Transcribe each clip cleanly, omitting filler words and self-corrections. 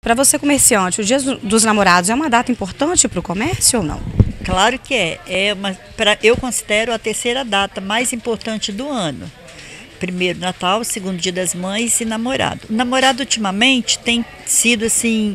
Para você, comerciante, o Dia dos Namorados é uma data importante para o comércio ou não? Claro que é. Eu considero a terceira data mais importante do ano. Primeiro Natal, segundo Dia das Mães e namorado. O namorado ultimamente tem sido assim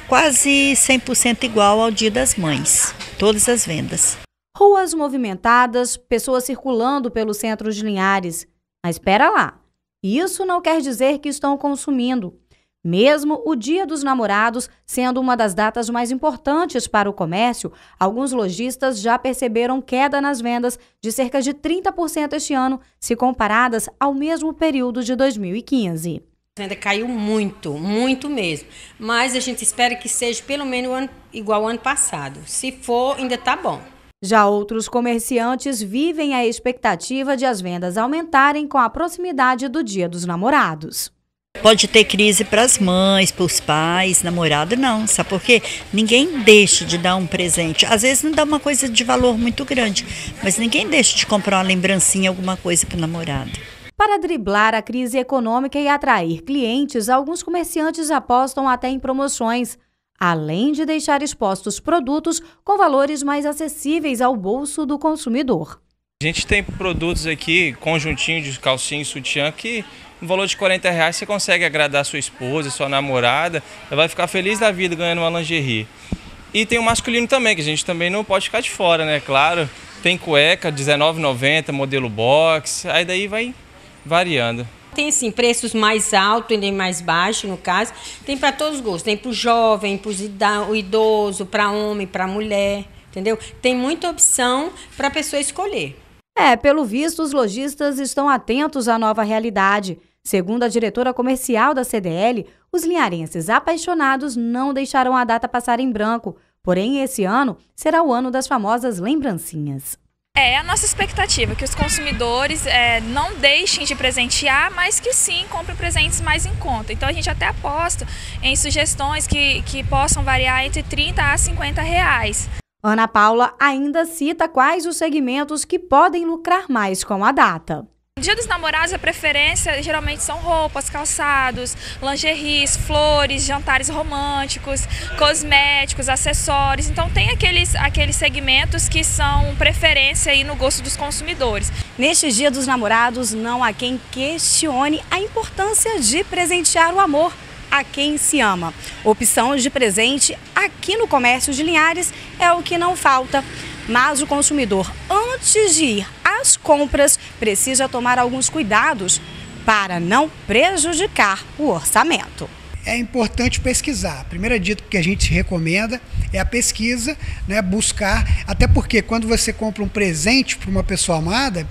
quase 100% igual ao Dia das Mães. Todas as vendas. Ruas movimentadas, pessoas circulando pelo centro de Linhares. Mas espera lá, isso não quer dizer que estão consumindo. Mesmo o Dia dos Namorados sendo uma das datas mais importantes para o comércio, alguns lojistas já perceberam queda nas vendas de cerca de 30% este ano, se comparadas ao mesmo período de 2015. A venda caiu muito, muito mesmo. Mas a gente espera que seja pelo menos igual ao ano passado. Se for, ainda está bom. Já outros comerciantes vivem a expectativa de as vendas aumentarem com a proximidade do Dia dos Namorados. Pode ter crise para as mães, para os pais, namorado, não. Sabe por quê? Ninguém deixa de dar um presente. Às vezes não dá uma coisa de valor muito grande, mas ninguém deixa de comprar uma lembrancinha, alguma coisa para o namorado. Para driblar a crise econômica e atrair clientes, alguns comerciantes apostam até em promoções, além de deixar expostos produtos com valores mais acessíveis ao bolso do consumidor. A gente tem produtos aqui, conjuntinho de calcinha e sutiã, que no valor de R$40 você consegue agradar sua esposa, sua namorada, ela vai ficar feliz da vida ganhando uma lingerie. E tem o masculino também, que a gente também não pode ficar de fora, né? Claro, tem cueca R$19,90, modelo box, aí daí vai variando. Tem assim, preços mais altos e mais baixos, no caso. Tem para todos os gostos, tem para o jovem, para o idoso, para homem, para mulher, entendeu? Tem muita opção para a pessoa escolher. Pelo visto, os lojistas estão atentos à nova realidade. Segundo a diretora comercial da CDL, os linharenses apaixonados não deixarão a data passar em branco. Porém, esse ano será o ano das famosas lembrancinhas. É a nossa expectativa que os consumidores não deixem de presentear, mas que sim comprem presentes mais em conta. Então a gente até aposta em sugestões que possam variar entre R$30 a R$50. Ana Paula ainda cita quais os segmentos que podem lucrar mais com a data. No Dia dos Namorados, a preferência geralmente são roupas, calçados, lingeries, flores, jantares românticos, cosméticos, acessórios. Então tem aqueles segmentos que são preferência aí no gosto dos consumidores. Neste Dia dos Namorados, não há quem questione a importância de presentear o amor a quem se ama. Opção de presente aqui no comércio de Linhares é o que não falta. Mas o consumidor, antes de ir às compras, precisa tomar alguns cuidados para não prejudicar o orçamento. É importante pesquisar. A primeira dica que a gente recomenda é a pesquisa, né? Buscar, até porque quando você compra um presente para uma pessoa amada,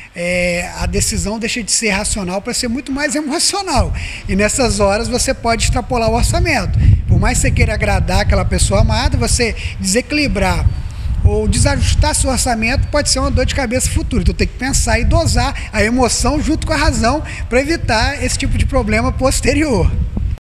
a decisão deixa de ser racional para ser muito mais emocional. E nessas horas você pode extrapolar o orçamento. Por mais que você queira agradar aquela pessoa amada, você desequilibrar ou desajustar seu orçamento pode ser uma dor de cabeça futura. Então tem que pensar e dosar a emoção junto com a razão para evitar esse tipo de problema posterior.